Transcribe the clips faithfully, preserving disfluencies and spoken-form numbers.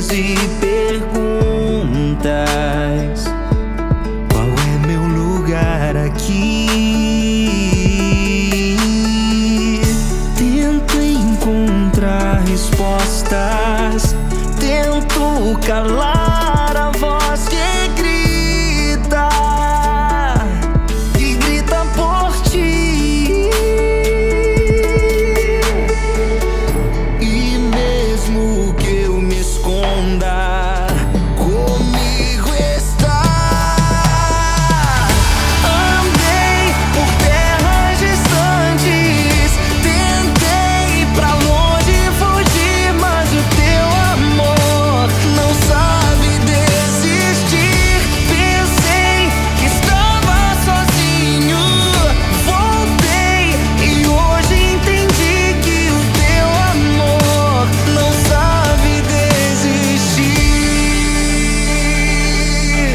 dúvidas e perguntas. Qual é meu lugar aqui? Tento encontrar respostas, tento calar a voz que grita, que grita por ti. E mesmo que eu me esconda, comigo está. Andei por terras distantes, tentei ir pra longe fugir, mas o teu amor não sabe desistir. Pensei que estava sozinho, voltei e hoje entendi que o teu amor não sabe desistir.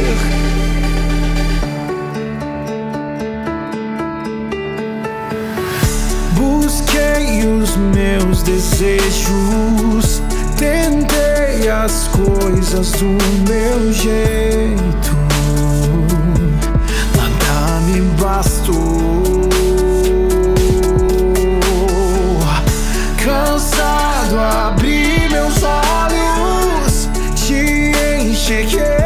Busquei os meus desejos, tentei as coisas do meu jeito, nada me bastou. Cansado, abri meus olhos, te enxerguei.